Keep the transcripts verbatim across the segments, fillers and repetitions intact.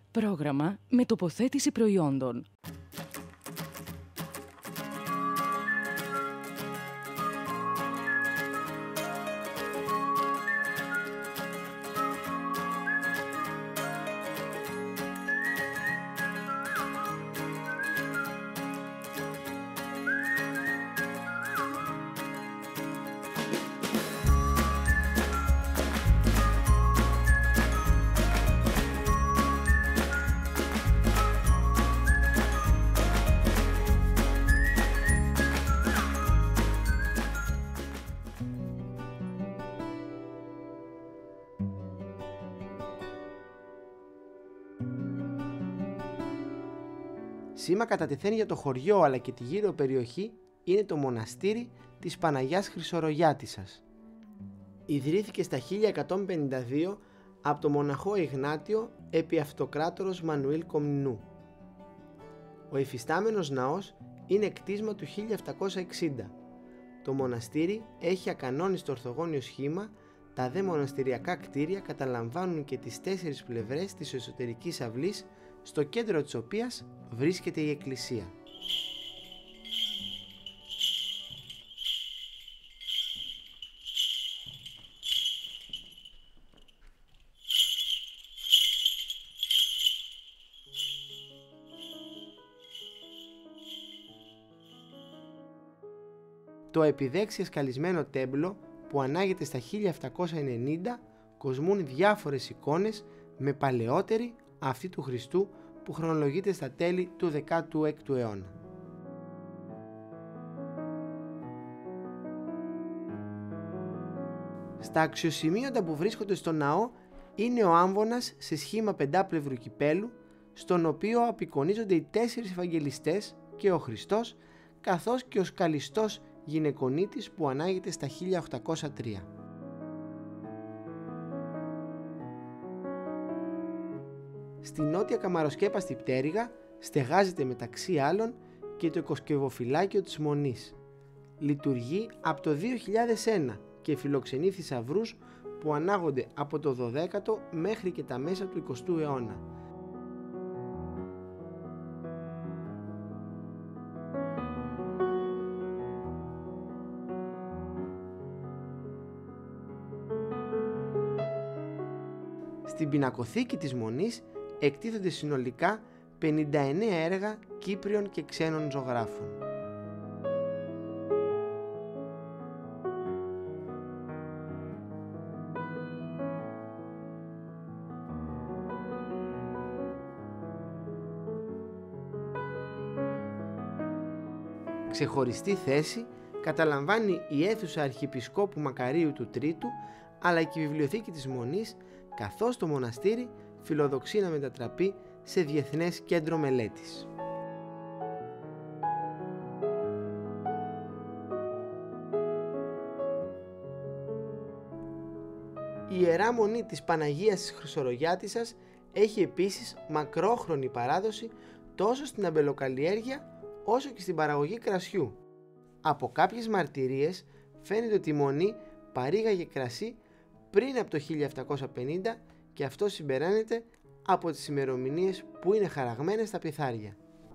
Πρόγραμμα με τοποθέτηση προϊόντων. Σήμα κατά τεθέν για το χωριό αλλά και τη γύρω περιοχή είναι το μοναστήρι της Παναγιάς Χρυσορογιάτισσας. Ιδρύθηκε στα χίλια εκατόν πενήντα δύο από το μοναχό Ιγνάτιο επί αυτοκράτορος Μανουήλ Κομνηνού. Ο υφιστάμενος ναός είναι κτίσμα του χίλια επτακόσια εξήντα. Το μοναστήρι έχει ακανόνιστο ορθογώνιο σχήμα, τα δε μοναστηριακά κτίρια καταλαμβάνουν και τις τέσσερις πλευρές της εσωτερικής αυλής, στο κέντρο της οποίας βρίσκεται η εκκλησία. Το επιδέξια σκαλισμένο τέμπλο που ανάγεται στα χίλια επτακόσια ενενήντα κοσμούν διάφορες εικόνες με παλαιότερη αυτή του Χριστού που χρονολογείται στα τέλη του δέκατου έκτου αιώνα. Στα αξιοσημείωτα που βρίσκονται στο ναό είναι ο άμβονας σε σχήμα πεντάπλευρου κυπέλου, στον οποίο απεικονίζονται οι τέσσερις Ευαγγελιστές και ο Χριστός, καθώς και ο σκαλιστός γυναικονίτης που ανάγεται στα χίλια οκτακόσια τρία. Στη νότια καμαροσκέπαστη πτέρυγα στεγάζεται μεταξύ άλλων και το οικοσκευοφυλάκιο της Μονής. Λειτουργεί από το δύο χιλιάδες ένα και φιλοξενεί θησαυρούς που ανάγονται από το δωδέκατο μέχρι και τα μέσα του εικοστού αιώνα. Στην πινακοθήκη της Μονής εκτίθενται συνολικά πενήντα εννέα έργα Κύπριων και ξένων ζωγράφων. Ξεχωριστή θέση καταλαμβάνει η αίθουσα Αρχιεπισκόπου Μακαρίου του Τρίτου, αλλά και η βιβλιοθήκη της Μονής, καθώς το μοναστήρι φιλοδοξεί να μετατραπεί σε διεθνές κέντρο μελέτης. Η Ιερά Μονή της Παναγίας της Χρυσορογιάτισσας έχει επίσης μακρόχρονη παράδοση τόσο στην αμπελοκαλλιέργεια όσο και στην παραγωγή κρασιού. Από κάποιες μαρτυρίες φαίνεται ότι η Μονή παρήγαγε κρασί πριν από το χίλια επτακόσια πενήντα και αυτό συμπεραίνεται από τις ημερομηνίες που είναι χαραγμένες στα πιθάρια.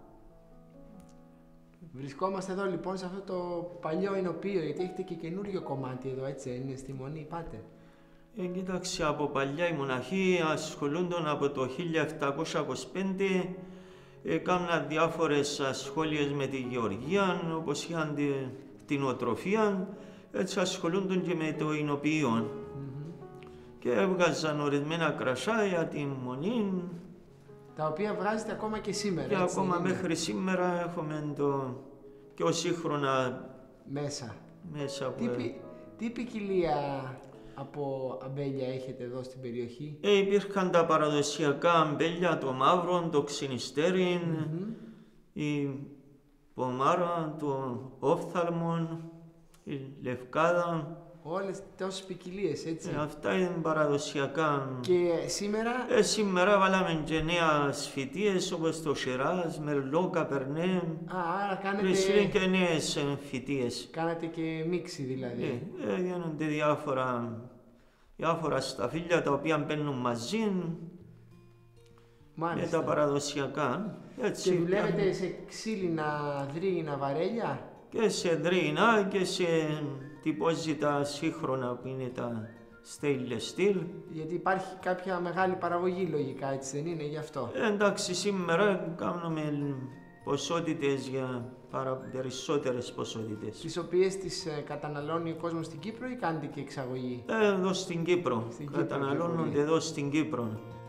Βρισκόμαστε εδώ λοιπόν σε αυτό το παλιό εινοπείο, γιατί έχετε και καινούριο κομμάτι εδώ, έτσι είναι, στη Μονή, πάτε. Ε, κοίταξε, από παλιά οι μοναχοί ασχολούνταν από το χίλια επτακόσια είκοσι πέντε, έκαναν διάφορες ασχόλειες με τη γεωργία, όπως είχαν την οτροφία, έτσι ασχολούνταν και με το εινοπείο. Και έβγαζαν ορισμένα κρασιά για την Μονή. Τα οποία βράζετε ακόμα και σήμερα. Και έτσι, ακόμα είναι. μέχρι σήμερα έχουμε το πιο σύγχρονα μέσα. μέσα τι, ποι, τι ποικιλία από αμπέλια έχετε εδώ στην περιοχή? Ε, υπήρχαν τα παραδοσιακά αμπέλια, το μαύρο, το ξυνιστέρι, mm-hmm. η πομάρα, το όφθαλμο, η λευκάδα. Όλες τόσες ποικιλίες, έτσι. Ε, αυτά είναι παραδοσιακά. Και σήμερα... Ε, σήμερα βάλαμε και νέα φυτίες όπως το Σιράζ, Μερλό, Καπερνέ. Α, άρα κάνετε... Ρισλί και νέες φυτίες. Κάνατε και μίξη δηλαδή. Ε, ε, γίνονται διάφορα, διάφορα σταφύλια τα οποία μπαίνουν μαζί. Μάλιστα. με τα παραδοσιακά. Έτσι, Και δουλεύετε πιάνουμε. σε ξύλινα, δρύινα βαρέλια. Και σε δρύινα και σε τυπόζητα σύγχρονα που είναι τα stainless steel. Γιατί υπάρχει κάποια μεγάλη παραγωγή λογικά, έτσι δεν είναι, γι' αυτό. Ε, εντάξει, σήμερα κάνουμε ποσότητες για παρα... περισσότερες ποσότητες. Τις οποίες τις ε, καταναλώνει ο κόσμος στην Κύπρο ή κάνετε και εξαγωγή? Ε, εδώ στην Κύπρο. Στην Κύπρο Καταναλώνονται και εδώ στην Κύπρο.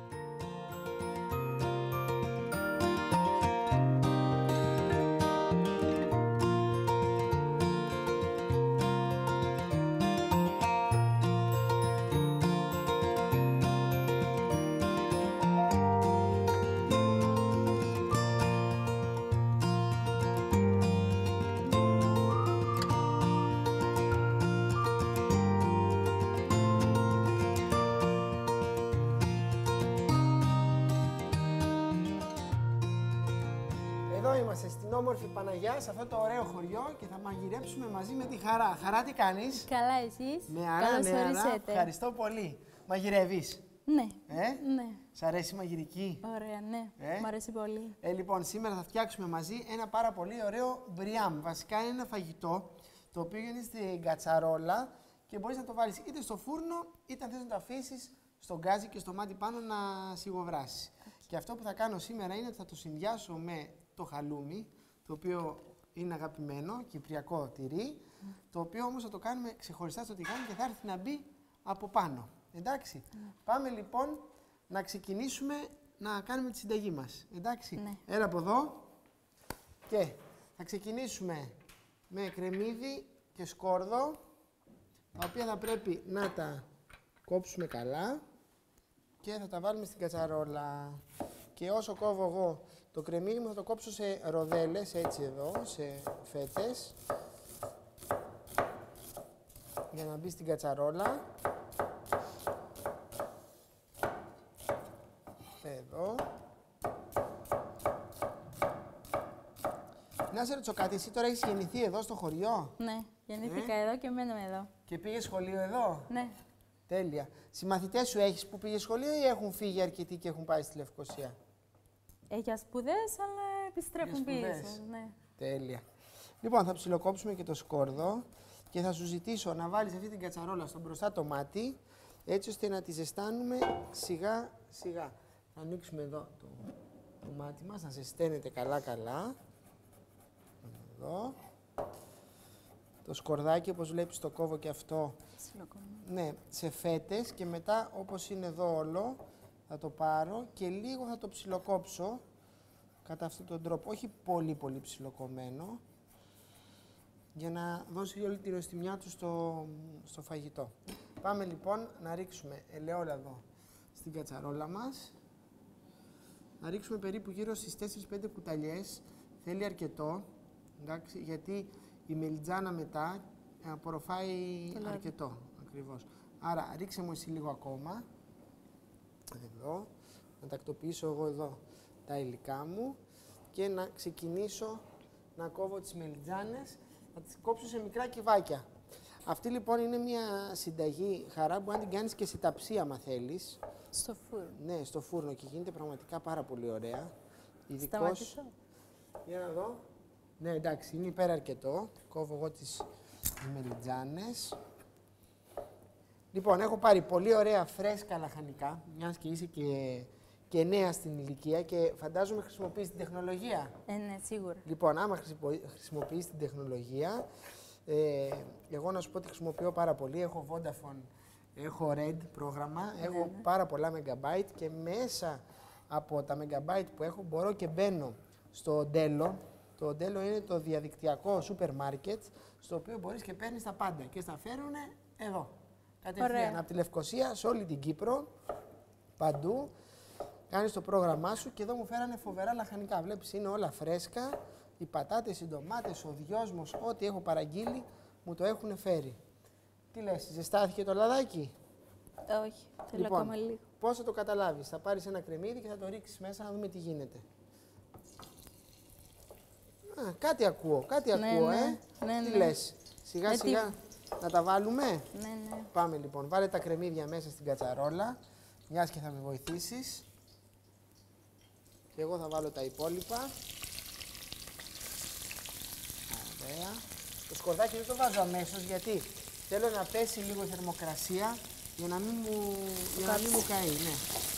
Εδώ είμαστε στην όμορφη Παναγιά, σε αυτό το ωραίο χωριό και θα μαγειρέψουμε μαζί με τη Χαρά. Χαρά, τι κάνεις? Καλά, εσείς. Νεαρά, Καλώς νεαρά. ορίσατε. Ευχαριστώ πολύ. Μαγειρεύεις? Ναι. Ε? Ναι. Σ' αρέσει η μαγειρική? Ωραία, ναι. Ε? Μ' αρέσει πολύ. Ε, λοιπόν, σήμερα θα φτιάξουμε μαζί ένα πάρα πολύ ωραίο μπριάμ. Βασικά είναι ένα φαγητό το οποίο γίνεται στην κατσαρόλα και μπορείς να το βάλεις είτε στο φούρνο είτε αν θες να το αφήσεις στο γκάζι και στο μάτι πάνω να σιγοβράσει. Και αυτό που θα κάνω σήμερα είναι ότι θα το συνδυάσω με το χαλούμι, το οποίο είναι αγαπημένο, κυπριακό τυρί, mm. το οποίο όμως θα το κάνουμε ξεχωριστά στο τηγάνι και θα έρθει να μπει από πάνω. Εντάξει. Mm. Πάμε λοιπόν να ξεκινήσουμε να κάνουμε τη συνταγή μας. Εντάξει. Ναι. Έλα από εδώ. Και θα ξεκινήσουμε με κρεμμύδι και σκόρδο, τα οποία θα πρέπει να τα κόψουμε καλά και θα τα βάλουμε στην κατσαρόλα. Και όσο κόβω εγώ το κρεμμύδι μου θα το κόψω σε ροδέλες, έτσι εδώ, σε φέτες, για να μπει στην κατσαρόλα. Εδώ. Να σε ρωτήσω κάτι, εσύ τώρα έχεις γεννηθεί εδώ στο χωριό? Ναι. Γεννήθηκα Ε? εδώ και μένω εδώ. Και πήγες σχολείο εδώ? Ναι. Τέλεια. Συμμαθητές σου έχεις που πήγες σχολείο ή έχουν φύγει αρκετοί και έχουν πάει στη Λευκοσία? Ε, για σπουδές, αλλά επιστρέφουν Για σπουδές. πίσω. Ναι. Τέλεια. Λοιπόν, θα ψιλοκόψουμε και το σκόρδο και θα σου ζητήσω να βάλεις αυτή την κατσαρόλα στο μπροστά το μάτι, έτσι ώστε να τη ζεστάνουμε σιγά σιγά. Θα ανοίξουμε εδώ το, το μάτι μας, να ζεσταίνεται καλά καλά. Εδώ. Το σκορδάκι, όπως βλέπεις, το κόβω και αυτό. Ναι, σε φέτες και μετά, όπως είναι εδώ όλο, θα το πάρω και λίγο θα το ψιλοκόψω κατά αυτόν τον τρόπο. Όχι πολύ πολύ ψιλοκομμένο, για να δώσει όλη τη νοστιμιά του στο, στο φαγητό. Πάμε λοιπόν να ρίξουμε ελαιόλαδο στην κατσαρόλα μας. Να ρίξουμε περίπου γύρω στις τέσσερις πέντε κουταλιές. Θέλει αρκετό, εντάξει, γιατί η μελιτζάνα μετά απορροφάει Τελώς. αρκετό, ακριβώς. Άρα ρίξε μου εσύ λίγο ακόμα. Εδώ. Να τακτοποιήσω εγώ εδώ τα υλικά μου και να ξεκινήσω να κόβω τις μελιτζάνες. Θα τις κόψω σε μικρά κυβάκια. Αυτή λοιπόν είναι μια συνταγή, Χαρά, που αν την κάνεις και σε ταψί άμα θέλεις. Στο φούρνο. Ναι, στο φούρνο και γίνεται πραγματικά πάρα πολύ ωραία. Ειδικώς... Σταματήσω. Για να δω. Ναι, εντάξει, είναι υπέρα αρκετό. Κόβω εγώ τις μελιτζάνες. Λοιπόν, έχω πάρει πολύ ωραία φρέσκα λαχανικά, μιας και είσαι και, και νέα στην ηλικία και φαντάζομαι χρησιμοποιείς την τεχνολογία. Ε, ναι, σίγουρα. Λοιπόν, άμα χρησιμοποιείς την τεχνολογία, ε, εγώ να σου πω ότι χρησιμοποιώ πάρα πολύ. Έχω Vodafone, έχω Red πρόγραμμα, Ναι, έχω ναι. πάρα πολλά megabyte και μέσα από τα megabyte που έχω μπορώ και μπαίνω στο Dello. Το Dello είναι το διαδικτυακό σούπερ μάρκετ, στο οποίο μπορείς και παίρνεις τα πάντα και στα φέρουνε εδώ. Κατευθείαν Ωραία. από τη Λευκοσία σε όλη την Κύπρο, παντού. Κάνεις το πρόγραμμά σου και εδώ μου φέρανε φοβερά λαχανικά. Βλέπεις, είναι όλα φρέσκα. Οι πατάτες, οι ντομάτες, ο δυόσμος, ό,τι έχω παραγγείλει μου το έχουν φέρει. Τι λες, ζεστάθηκε το λαδάκι? Όχι, θέλω Λοιπόν, ακόμα λίγο. πώς θα το καταλάβεις? Θα πάρεις ένα κρεμμύδι και θα το ρίξεις μέσα να δούμε τι γίνεται. Α, κάτι ακούω, κάτι Ναι, ακούω, ναι, ε. ναι, τι ναι. λες, σιγά Με σιγά να τα βάλουμε? Ναι, ναι. Πάμε λοιπόν, βάλε τα κρεμμύδια μέσα στην κατσαρόλα, μιας και θα με βοηθήσεις. Και εγώ θα βάλω τα υπόλοιπα. Ωραία. Το σκορδάκι δεν το βάζω αμέσως γιατί θέλω να πέσει λίγο η θερμοκρασία για να μην μου, για να μην μου καεί. Ναι.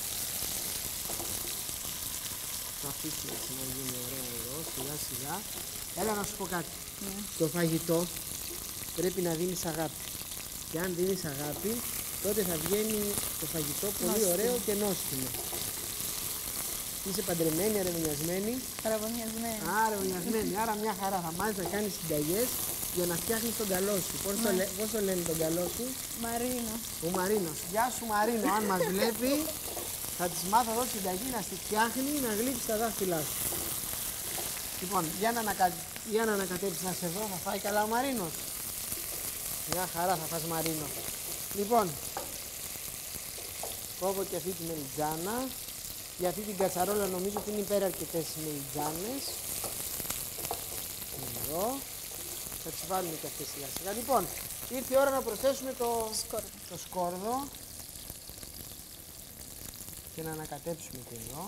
Θα αφήσουμε έτσι να γίνει ωραία εδώ, σιγά σιγά. Έλα να σου πω κάτι. Ναι. Στο φαγητό πρέπει να δίνεις αγάπη. Και αν δίνεις αγάπη, τότε θα βγαίνει το φαγητό πολύ Νόστιμο. ωραίο και νόστιμο. Είσαι παντρεμένη, αρεβωνιασμένη. Παραπονιασμένη. Άρα, αρεβωνιασμένη. Άρα μια χαρά θα μάθεις να κάνεις συνταγές για να φτιάχνεις τον καλό σου. Πώς, το, λέ- πώς το λένε τον καλό σου? Μαρίνο. Ο Μαρίνος. Γεια σου Μαρίνο, αν μας βλέπει θα της μάθω εδώ συνταγή να στη φτιάχνει να γλύψει τα δάχτυλά σου. Λοιπόν, για να, ανακα... για να ανακατέψεις να σε δω, θα φάει καλά ο Μαρίνος. Μια χαρά θα φας Μαρίνο. Λοιπόν, κόβω και αυτή τη μελιτζάνα. Για αυτή την κατσαρόλα νομίζω ότι είναι υπεραρκετές οι μελιτζάνες. Εδώ. Θα τις βάλουμε και αυτές σιγά σιγά. Λοιπόν, ήρθε η ώρα να προσθέσουμε το Σκόρδο. το σκόρδο και να ανακατέψουμε και εδώ.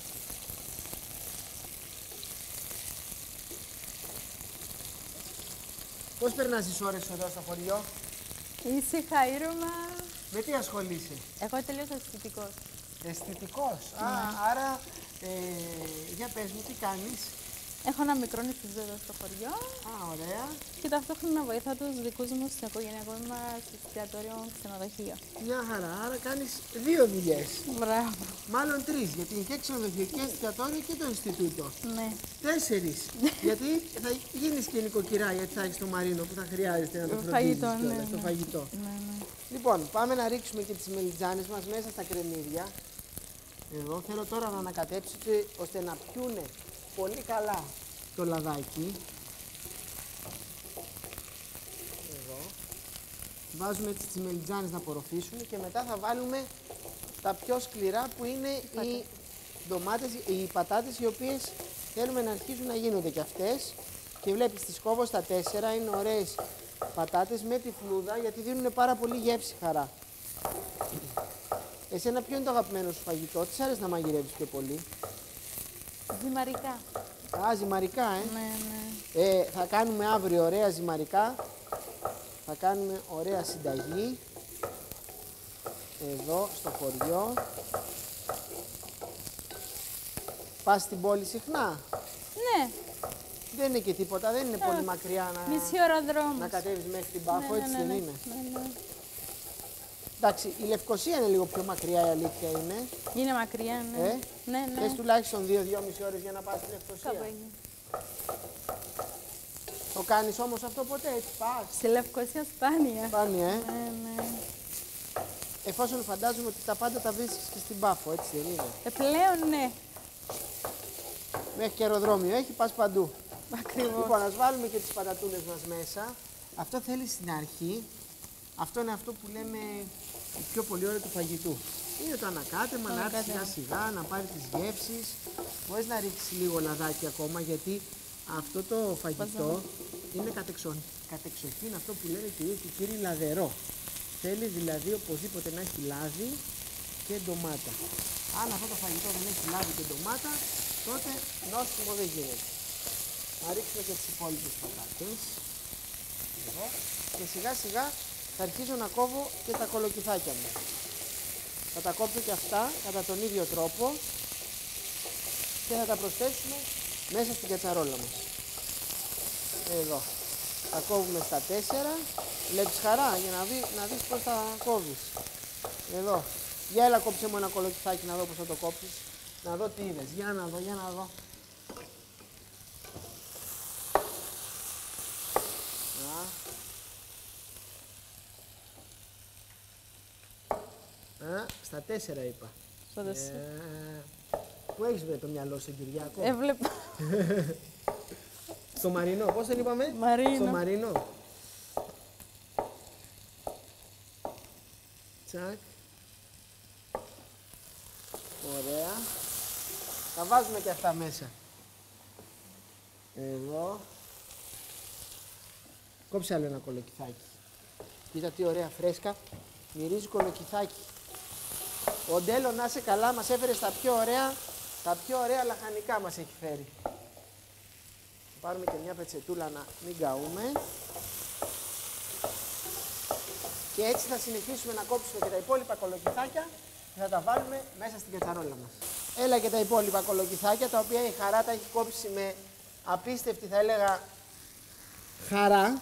Πώς περνάς τις ώρες σου εδώ στο χωριό? Ήσυχα, ήρωμα. Με τι ασχολείσαι? Εγώ τελείωσα αισθητικός. Αισθητικός. Α, άρα, ε, για πες μου τι κάνεις? Έχω ένα μικρό νηφιζό εδώ στο χωριό Α, ωραία. και ταυτόχρονα βοηθάω τους δικούς μου στο οικογενειακό μας εστιατόριο ξενοδοχείο. Μια χαρά. Άρα κάνεις δύο δουλειές. Μπράβο. Μάλλον τρεις, γιατί είναι και ξενοδοχείο και εστιατόριο και το Ινστιτούτο. Ναι. Τέσσερις. Γιατί θα γίνεις και νοικοκυρά, γιατί θα έχεις το Μαρίνο που θα χρειάζεται να το Το φροντίζεις φαγητό, κιόλας, ναι, το ναι. φαγητό. Ναι, ναι. Λοιπόν, πάμε να ρίξουμε και τις μελιτζάνες μας μέσα στα κρεμμύδια. Εδώ θέλω τώρα να ανακατέψετε ώστε να πιούνε πολύ καλά το λαδάκι. Εδώ. Βάζουμε έτσι τις μελιτζάνες να απορροφήσουν και μετά θα βάλουμε τα πιο σκληρά που είναι οι ντομάτες, οι πατάτες οι οποίες θέλουμε να αρχίσουν να γίνονται και αυτές. Και βλέπεις τις κόβω στα τέσσερα, είναι ωραίες πατάτες με τη φλούδα γιατί δίνουν πάρα πολύ γεύση χαρά. Εσένα ποιο είναι το αγαπημένο σου φαγητό, τι σ' αρέσει να μαγειρεύεις πιο πολύ? Ζυμαρικά. Α, ζυμαρικά, ε. Ναι, ναι. ε. Θα κάνουμε αύριο ωραία ζυμαρικά. Θα κάνουμε ωραία συνταγή. Εδώ, στο χωριό. Πας στην πόλη συχνά? Ναι. Δεν είναι και τίποτα, δεν είναι πολύ μακριά να, Μισή ώρα δρόμος. να κατέβεις μέχρι την Πάφο, Ναι, έτσι ναι, δεν ναι, είναι? ναι, ναι. Εντάξει, η Λευκοσία είναι λίγο πιο μακριά, η αλήθεια είναι. Είναι μακριά, ναι. Ε? Ναι, ναι. Θες τουλάχιστον δύο με δυόμιση ώρες για να πας στη Λευκοσία. Κάπου εκεί. Το κάνεις όμως αυτό ποτέ, έτσι πας? Στη Λευκοσία σπάνια. Σπάνια, ε. Ναι, ναι. Εφόσον φαντάζομαι ότι τα πάντα τα βρίσκεις και στην Πάφο, έτσι δεν είναι? Ε, πλέον ναι. Μέχρι και αεροδρόμιο έχει, πας παντού. Ακριβώς. Λοιπόν, ας βάλουμε και τις πατατούλες μας μέσα. Αυτό θέλει στην αρχή. Αυτό είναι αυτό που λέμε η πιο πολύ ώρα του φαγητού. Είναι το ανακάτεμα, να έρθει σιγά σιγά, να πάρει τις γεύσεις. Μπορείς να ρίξεις λίγο λαδάκι ακόμα, γιατί αυτό το φαγητό είναι κατεξο- κατεξοχήν αυτό που λένε κυρίες και κύριοι λαδερό. Θέλει δηλαδή οπωσδήποτε να έχει λάδι και ντομάτα. Αν αυτό το φαγητό δεν έχει λάδι και ντομάτα, τότε νόστιμο δεν γίνεται. Να ρίξουμε και τις υπόλοιπες πατάτες. Εδώ. Και σιγά σιγά θα αρχίσω να κόβω και τα κολοκυθάκια μου. Θα τα κόψω και αυτά κατά τον ίδιο τρόπο και θα τα προσθέσουμε μέσα στην κατσαρόλα μας. Εδώ. Τα κόβουμε στα τέσσερα. Βλέπεις χαρά για να, δει, να δεις πώς θα κόβεις. Εδώ. Για έλα κόψε μου ένα κολοκυθάκι να δω πώς θα το κόψεις. Να δω τι είδες. Για να δω, για να δω. Α, στα τέσσερα είπα. Στο δεσί. Ε, πού έχεις βρει το μυαλό σου, Κυριάκο? Έβλεπα. Στο Μαρινό, πώς τον είπαμε? Μαρίνο. Στο Μαρινό. Τσακ. Ωραία. Τα βάζουμε και αυτά μέσα. Εδώ. Κόψε άλλο ένα κολοκυθάκι. Κοίτα τι ωραία φρέσκα. Μυρίζει κολοκυθάκι. Ο Ντέλο, να είσαι καλά, μας έφερε τα πιο ωραία Τα πιο ωραία λαχανικά μας έχει φέρει. Θα πάρουμε και μια πετσετούλα να μην καούμε. Και έτσι θα συνεχίσουμε να κόψουμε και τα υπόλοιπα κολοκυθάκια και θα τα βάλουμε μέσα στην κατσαρόλα μας. Έλα και τα υπόλοιπα κολοκυθάκια, τα οποία η Χαρά τα έχει κόψει με απίστευτη, θα έλεγα, χαρά.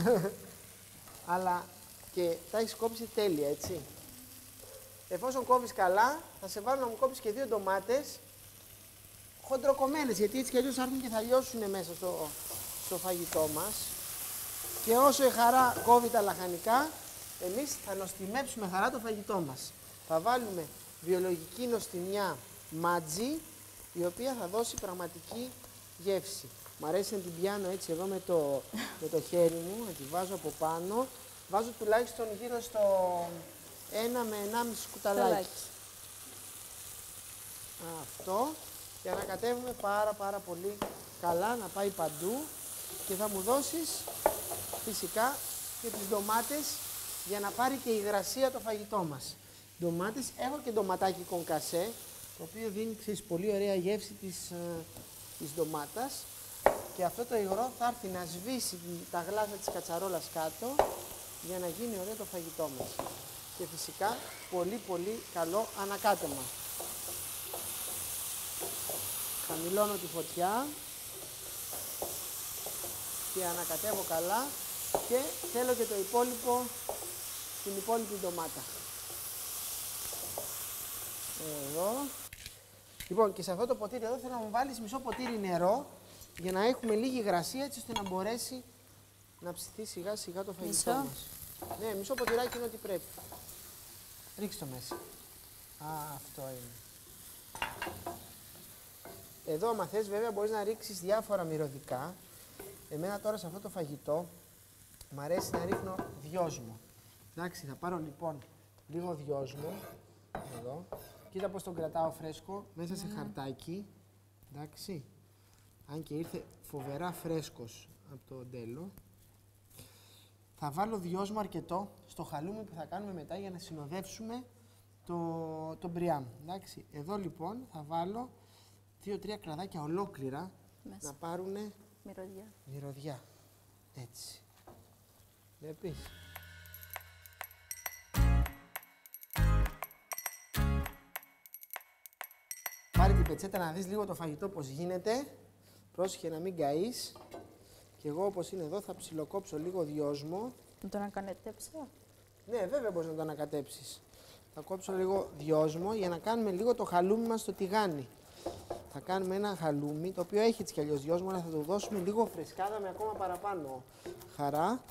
Αλλά και τα έχει κόψει τέλεια, έτσι. Εφόσον κόβεις καλά, θα σε βάλω να μου κόψεις και δύο ντομάτες χοντροκομμένες, γιατί έτσι κι αλλιώς θα έρθουν και θα λιώσουν μέσα στο, στο φαγητό μας. Και όσο η Χαρά κόβει τα λαχανικά, εμείς θα νοστιμέψουμε χαρά το φαγητό μας. Θα βάλουμε βιολογική νοστιμιά μάτζι, η οποία θα δώσει πραγματική γεύση. Μ' αρέσει να την πιάνω έτσι εδώ με το, με το χέρι μου, να τη βάζω από πάνω. Βάζω τουλάχιστον γύρω στο ένα με ενάμιση κουταλάκι. Αυτό. Και ανακατεύουμε πάρα πάρα πολύ καλά, να πάει παντού. Και θα μου δώσεις φυσικά και τις ντομάτες για να πάρει και η υγρασία το φαγητό μας. Ντομάτες, έχω και ντοματάκι κονκασέ, το οποίο δίνει, ξέρεις, πολύ ωραία γεύση της, ε, της ντομάτας. Και αυτό το υγρό θα έρθει να σβήσει τα γλάζια της κατσαρόλας κάτω για να γίνει ωραίο το φαγητό μας. Και φυσικά πολύ πολύ καλό ανακάτεμα. Χαμηλώνω τη φωτιά και ανακατεύω καλά και θέλω και το υπόλοιπο, την υπόλοιπη ντομάτα. Εδώ. Λοιπόν, και σε αυτό το ποτήρι εδώ θέλω να μου βάλεις μισό ποτήρι νερό για να έχουμε λίγη υγρασία, έτσι ώστε να μπορέσει να ψηθεί σιγά σιγά το φαγητό Μισό. μας. Ναι, μισό ποτηράκι είναι ό,τι πρέπει. Ρίξ' το μέσα. Α, αυτό είναι. Εδώ, άμα θες, βέβαια, μπορείς να ρίξεις διάφορα μυρωδικά. Εμένα τώρα σε αυτό το φαγητό μ' αρέσει να ρίχνω δυόσμο. Εντάξει, θα πάρω λοιπόν λίγο δυόσμο. Εδώ. Κοίτα πώς τον κρατάω φρέσκο, μέσα σε χαρτάκι. Εντάξει. Αν και ήρθε φοβερά φρέσκος από το ντέλο. Θα βάλω δυόσμο αρκετό στο χαλούμι που θα κάνουμε μετά για να συνοδεύσουμε το, το μπριάμ. Εντάξει. Εδώ λοιπόν θα βάλω δύο τρία κλαδάκια ολόκληρα Μέσα. να πάρουνε Μυρωδιά. μυρωδιά. Έτσι. Βλέπεις. Πάρε την πετσέτα να δεις λίγο το φαγητό πώς γίνεται. Πρόσεχε να μην καείς. Και εγώ όπως είναι εδώ θα ψιλοκόψω λίγο δυόσμο. Να τον ανακατέψω. Ναι, βέβαια μπορείς να το ανακατέψεις. Θα κόψω λίγο δυόσμο για να κάνουμε λίγο το χαλούμι μας στο τηγάνι. Θα κάνουμε ένα χαλούμι, το οποίο έχει έτσι κι αλλιώς δυόσμο, αλλά θα του δώσουμε λίγο φρεσκάδα με ακόμα παραπάνω χαρά.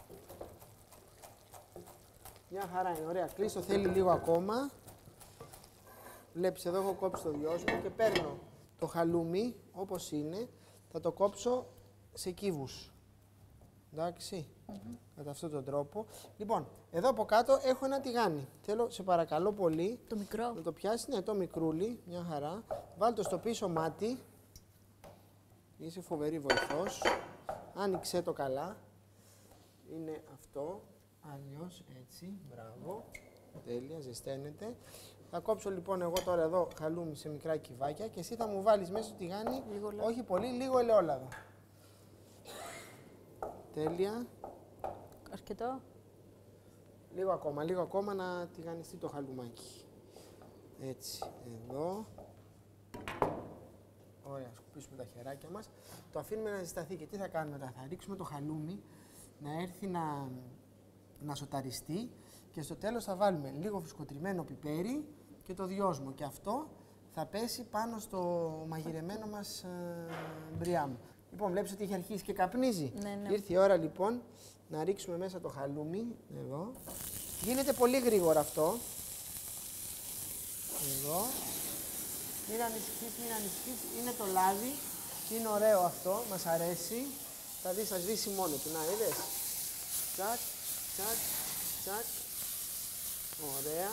Μια χαρά είναι, ωραία. Κλείστο, θέλει λίγο ακόμα. Βλέπεις, εδώ έχω κόψει το δυόσμο και παίρνω το χαλούμι όπως είναι. Θα το κόψω σε κύβους. Εντάξει, mm-hmm. κατά αυτόν τον τρόπο. Λοιπόν, εδώ από κάτω έχω ένα τηγάνι. Θέλω, σε παρακαλώ πολύ, Το μικρό. να το πιάσεις, ναι, το μικρούλι, μια χαρά. Βάλ' το στο πίσω μάτι. Είσαι φοβερή βοηθός. Άνοιξέ το καλά. Είναι αυτό. Αλλιώς, έτσι, μπράβο. Τέλεια, ζεσταίνεται. Θα κόψω λοιπόν εγώ τώρα εδώ χαλούμι σε μικρά κυβάκια και εσύ θα μου βάλεις μέσα στο τηγάνι, Λίγο όχι πολύ, λίγο ελαιόλαδο. Τέλεια. Αρκετό. Λίγο ακόμα, λίγο ακόμα να τηγανιστεί το χαλουμάκι. Έτσι, εδώ. Ωραία, σκουπίσουμε τα χεράκια μας. Το αφήνουμε να ζεσταθεί και τι θα κάνουμε τώρα. Θα ρίξουμε το χαλούμι να έρθει να, να σοταριστεί και στο τέλος θα βάλουμε λίγο φουσκωτριμμένο πιπέρι και το δυόσμο. Και αυτό θα πέσει πάνω στο μαγειρεμένο μας ε, μπριάμ. Λοιπόν, βλέπεις ότι έχει αρχίσει και καπνίζει. Ναι, ναι. Ήρθε η ώρα λοιπόν να ρίξουμε μέσα το χαλούμι. Εδώ. Γίνεται πολύ γρήγορα αυτό. Εδώ. Μην ανησυχείς, μην ανησυχείς. Είναι το λάδι. Είναι ωραίο αυτό. Μας αρέσει. Θα δεις, θα σβήσει μόνο του. Να, είδες. Τσακ, τσακ, τσακ. Ωραία.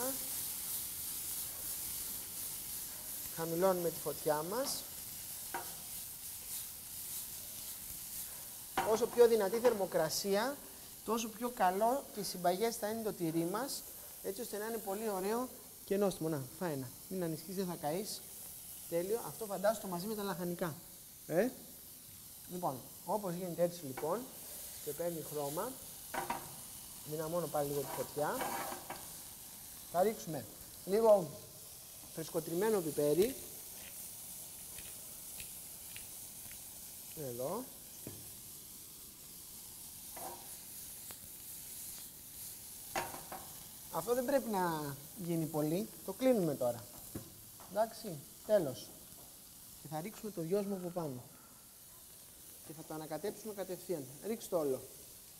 Χαμηλώνουμε τη φωτιά μας. Όσο πιο δυνατή θερμοκρασία, τόσο πιο καλό και συμπαγές θα είναι το τυρί μας, έτσι ώστε να είναι πολύ ωραίο και νόστιμο. Να, φάει ένα. Μην ανησυχείς, δεν θα καείς. Τέλειο. Αυτό φαντάσου το μαζί με τα λαχανικά. Ε? Λοιπόν, όπως γίνεται έτσι λοιπόν και παίρνει χρώμα, δυναμώνω πάλι λίγο τη φωτιά. Θα ρίξουμε λίγο φρεσκοτριμμένο πιπέρι. Εδώ. Αυτό δεν πρέπει να γίνει πολύ. Το κλείνουμε τώρα. Εντάξει, τέλος. Και θα ρίξουμε το δυόσμο από πάνω. Και θα το ανακατέψουμε κατευθείαν. Ρίξτε το όλο.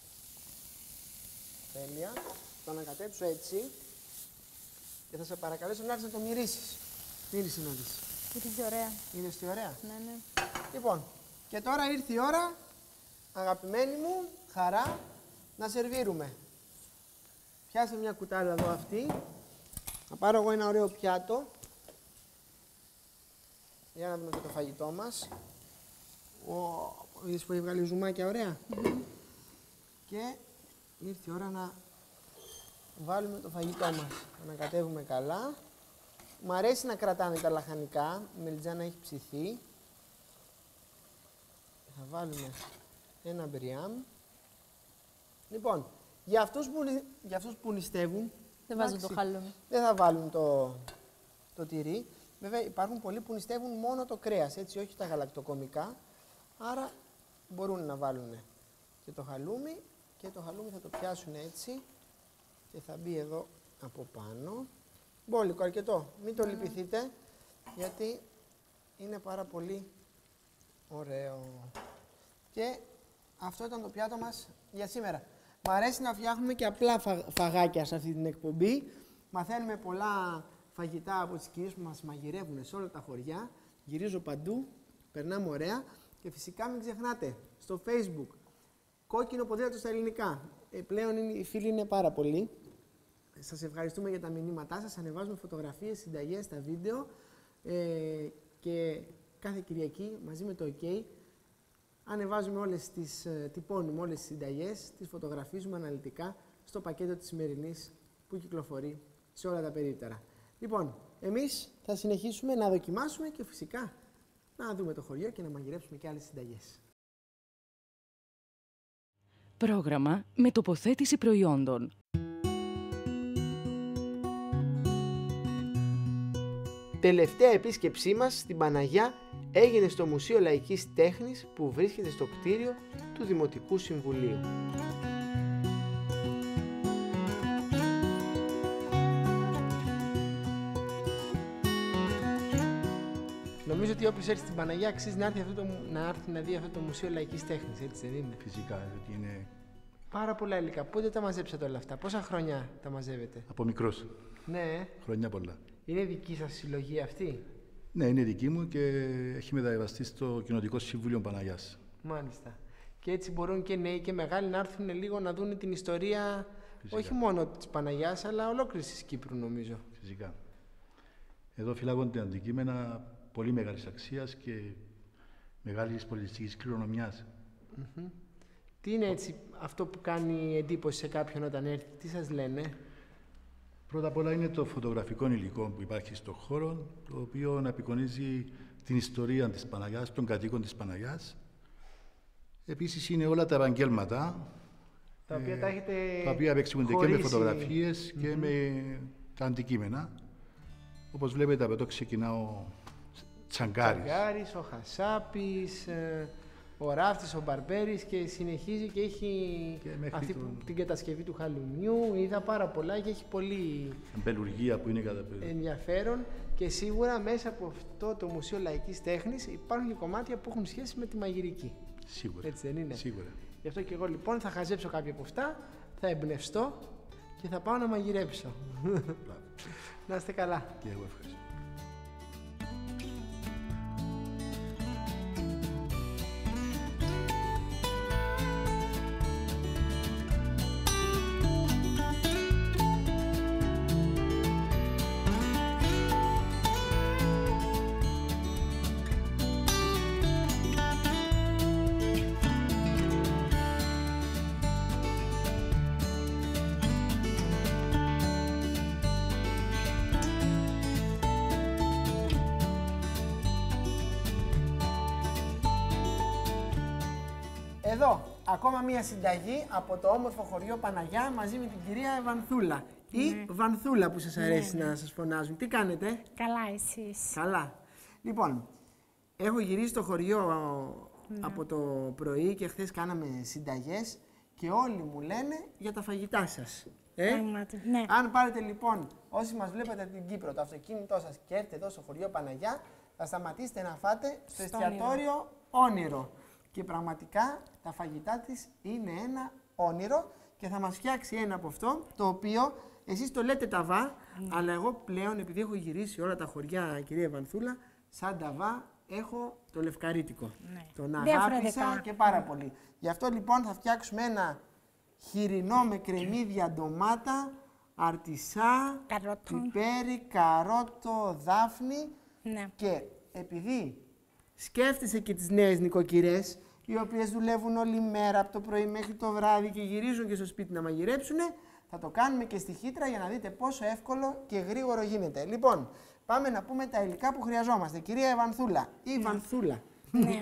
Τέλεια. Το ανακατέψω έτσι. Και θα σε παρακαλέσω να έρθεις να το μυρίσεις. Μύρισε να δεις. Ήρθε ωραία. Είναι στη ωραία. Ναι, ναι. Λοιπόν, και τώρα ήρθε η ώρα, αγαπημένη μου, χαρά, να σερβίρουμε. Πιάσε μια κουτάλα εδώ αυτή. Θα πάρω εγώ ένα ωραίο πιάτο. Για να δούμε και το φαγητό μας. Ω, είδες που έχει βγάλει ζουμάκια ωραία. Mm-hmm. Και ήρθε η ώρα να βάλουμε το φαγητό μας. Να ανακατεύουμε καλά. Μ' αρέσει να κρατάνε τα λαχανικά. Η μελιτζάνα έχει ψηθεί. Θα βάλουμε ένα μπριάμ. Λοιπόν, για αυτούς που, για αυτούς που νηστεύουν, Δεν βάζω το χαλούμι. δεν θα βάλουν το, το τυρί. Βέβαια υπάρχουν πολλοί που νηστεύουν μόνο το κρέας, έτσι, όχι τα γαλακτοκομικά. Άρα μπορούν να βάλουν και το χαλούμι και το χαλούμι θα το πιάσουν έτσι και θα μπει εδώ από πάνω. Μπόλικο αρκετό, μην το λυπηθείτε γιατί είναι πάρα πολύ ωραίο. Και αυτό ήταν το πιάτο μας για σήμερα. Μ' αρέσει να φτιάχνουμε και απλά φα... φαγάκια σε αυτή την εκπομπή. Μαθαίνουμε πολλά φαγητά από τις κυρίες που μας μαγειρεύουν σε όλα τα χωριά. Γυρίζω παντού, περνάμε ωραία. Και φυσικά μην ξεχνάτε, στο Facebook, κόκκινο ποδήλατο στα ελληνικά. Ε, πλέον είναι, οι φίλοι είναι πάρα πολλοί. Σας ευχαριστούμε για τα μηνύματά σας. Ανεβάζουμε φωτογραφίες, συνταγές στα βίντεο. Ε, και κάθε Κυριακή, μαζί με το OK, ανεβάζουμε όλες τις, τυπώνουμε όλες τις συνταγές, τις φωτογραφίζουμε αναλυτικά στο πακέτο της σημερινής που κυκλοφορεί σε όλα τα περίπτερα. Λοιπόν, εμείς θα συνεχίσουμε να δοκιμάσουμε και φυσικά να δούμε το χωριό και να μαγειρέψουμε και άλλες συνταγές. Πρόγραμμα με τοποθέτηση προϊόντων. Τελευταία επίσκεψή μας στην Παναγιά έγινε στο Μουσείο Λαϊκής Τέχνης που βρίσκεται στο κτίριο του Δημοτικού Συμβουλίου. Νομίζω ότι όποιος έρθει στην Παναγιά αξίζει να έρθει, αυτό το, να έρθει να δει αυτό το Μουσείο Λαϊκής Τέχνης, έτσι δεν είναι? Φυσικά, γιατί είναι... Πάρα πολλά υλικά. Πότε τα μαζέψατε όλα αυτά, πόσα χρόνια τα μαζεύετε? Από μικρός. Ναι. Χρόνια πολλά. Είναι δική σας συλλογή αυτή? Ναι, είναι δική μου και έχει μεταβιβαστεί στο Κοινοτικό Συμβούλιο Παναγιάς. Μάλιστα. Και έτσι μπορούν και νέοι και μεγάλοι να έρθουν λίγο να δουν την ιστορία, φυσικά, όχι μόνο της Παναγιάς, αλλά ολόκληρης της Κύπρου, νομίζω. Φυσικά. Εδώ φυλάγονται αντικείμενα πολύ μεγάλης αξίας και μεγάλης πολιτιστικής κληρονομιάς. Mm-hmm. Τι είναι έτσι αυτό που κάνει εντύπωση σε κάποιον όταν έρθει, τι σας λένε? Πρώτα απ' όλα είναι το φωτογραφικό υλικό που υπάρχει στον χώρο, το οποίο απεικονίζει την ιστορία της Παναγιάς, των κατοίκων της Παναγιάς. Επίσης είναι όλα τα επαγγέλματα, τα οποία ε, τα έχετε τα οποία απεξηγούνται και με φωτογραφίες και mm-hmm. με τα αντικείμενα. Όπως βλέπετε από εδώ ξεκινά ο Τσαγκάρης. Τσαγκάρης, ο Χασάπης, ο Ράφτης, ο Μπαρμπέρης και συνεχίζει και έχει και αυτή το... την κατασκευή του χαλουμιού. Είδα πάρα πολλά και έχει πολύ εμπελουργία που είναι κατά... ενδιαφέρον και σίγουρα μέσα από αυτό το Μουσείο Λαϊκής Τέχνης υπάρχουν και κομμάτια που έχουν σχέση με τη μαγειρική. Σίγουρα. Έτσι δεν είναι? Σίγουρα. Γι' αυτό και εγώ λοιπόν θα χαζέψω κάποια από αυτά, θα εμπνευστώ και θα πάω να μαγειρέψω. Να είστε καλά. Και εγώ ευχαριστώ. εδώ, ακόμα μία συνταγή από το όμορφο χωριό Παναγιά μαζί με την κυρία Βανθούλα. Ή Ναι. Βανθούλα που σας αρέσει Ναι, να σας φωνάζουν. Τι κάνετε? Καλά, εσείς. Καλά. Λοιπόν, έχω γυρίσει στο χωριό Ναι. από το πρωί και χθες κάναμε συνταγές και όλοι μου λένε για τα φαγητά σας. Ε? Πράγματι, ναι. Αν πάρετε λοιπόν, όσοι μας βλέπετε από την Κύπρο, το αυτοκίνητό σας και έρθετε εδώ στο χωριό Παναγιά, θα σταματήσετε να φάτε στο Στο εστιατόριο όνειρο. Και πραγματικά τα φαγητά της είναι ένα όνειρο και θα μας φτιάξει ένα από αυτό, το οποίο εσείς το λέτε ταβά, αλλά εγώ πλέον, επειδή έχω γυρίσει όλα τα χωριά, κυρία Βανθούλα, σαν ταβά έχω το λευκαρίτικο. Ναι. Τον Διαφορετικά. αγάπησα και πάρα πολύ. Γι' αυτό λοιπόν θα φτιάξουμε ένα χοιρινό με κρεμμύδια, ντομάτα, αρτισά, Καρότο. πιπέρι, καρότο, δάφνη. Ναι. Και επειδή σκέφτεσαι και τις νέες νοικοκυρές, οι οποίες δουλεύουν όλη μέρα από το πρωί μέχρι το βράδυ και γυρίζουν και στο σπίτι να μαγειρέψουνε, θα το κάνουμε και στη χύτρα για να δείτε πόσο εύκολο και γρήγορο γίνεται. Λοιπόν, πάμε να πούμε τα υλικά που χρειαζόμαστε. Κυρία Βανθούλα ή Βανθούλα. Ναι.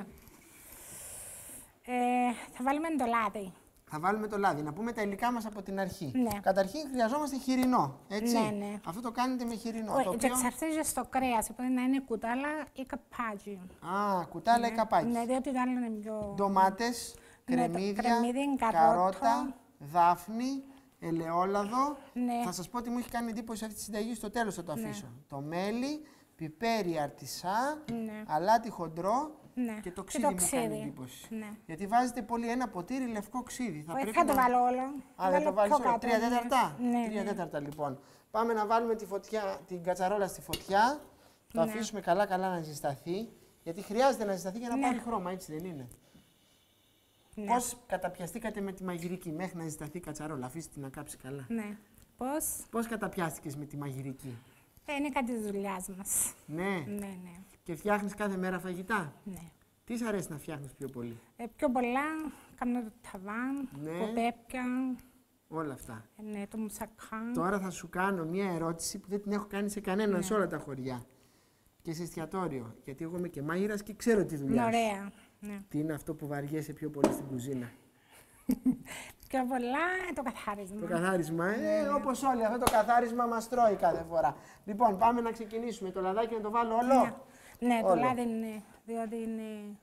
Ε, θα βάλουμε το λάδι. Θα βάλουμε το λάδι. Να πούμε τα υλικά μας από την αρχή. Ναι. Καταρχήν χρειαζόμαστε χοιρινό, έτσι. Ναι, ναι. Αυτό το κάνετε με χοιρινό. Όχι, το και οποίο... εξαρτάται στο κρέας, μπορεί να είναι κουτάλα ή καπάκι. Α, κουτάλα ή καπάκι. Ναι, διότι το άλλο είναι πιο... Ντομάτες, Ναι, το κρεμμύδια, κρεμμύδι, καρότο. καρότα, δάφνη, ελαιόλαδο. Ναι. Θα σας πω ότι μου έχει κάνει εντύπωση αυτή τη συνταγή, στο τέλος θα το αφήσω. Το μέλι, πιπέρι αρτισά, Ναι. αλάτι χοντρό Ναι. και το Και ξύδι το μου κάνει ξύδι. εντύπωση. Ναι. Γιατί βάζετε πολύ ένα ποτήρι λευκό ξύδι. Θα Όχι, πρέπει θα το να- βάλω όλο. Α, δεν το βάλεις πιο όλο. κάτω, Τρία ναι. τέταρτα. Ναι, Τρία ναι. τέταρτα λοιπόν. Πάμε να βάλουμε τη φωτιά, την κατσαρόλα στη φωτιά. Το Ναι. αφήσουμε καλά-καλά να ζεσταθεί. Γιατί χρειάζεται να ζεσταθεί για να Ναι. πάρει χρώμα, έτσι δεν είναι? Ναι. Πώς καταπιαστήκατε με τη μαγειρική μέχρι να ζεσταθεί η κατσαρόλα? Αφήστε την να κάψει καλά. Ναι. Πώς? Πώς καταπιάστηκες με τη μαγειρική? Ε, είναι κάτι της δουλειάς μας. Ναι. Ναι, ναι. Και φτιάχνεις κάθε μέρα φαγητά? Ναι. Τι σ' αρέσει να φτιάχνεις πιο πολύ? Ε, πιο πολλά κάνω το ταβάν, Ναι. κοπέπια, Όλα αυτά. ε, ναι, το μουσακά. Τώρα θα σου κάνω μια ερώτηση που δεν την έχω κάνει σε κανέναν σε όλα τα χωριά. Και σε εστιατόριο. Γιατί εγώ είμαι και μάγειρας και ξέρω τη δουλειά Είναι σου. ωραία. Ναι. Τι είναι αυτό που βαριέσαι πιο πολύ στην κουζίνα? Πιο πολλά ε, το καθάρισμα. Το καθάρισμα, ε, όπως όλοι. Αυτό το καθάρισμα μας τρώει κάθε φορά. Λοιπόν, πάμε να ξεκινήσουμε. Το λαδάκι να το βάλω όλο. Ναι, ναι το Όλο. λάδι είναι, διότι είναι...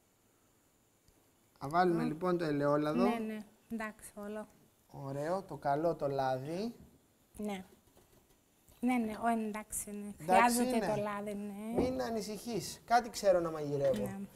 Θα βάλουμε λοιπόν το ελαιόλαδο. Ναι, ναι, εντάξει, όλο. Ωραίο, το καλό το λάδι. Ναι. Ναι, ναι, ο, εντάξει, ναι. Εντάξει Χρειάζεται είναι. το λάδι, ναι. Μην ανησυχείς. Κάτι ξέρω να μαγειρεύω. Ναι.